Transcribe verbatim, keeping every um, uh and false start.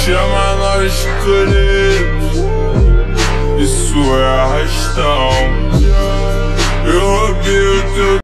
chama nós escolhidos, isso é arrastão. Eu roubei o teu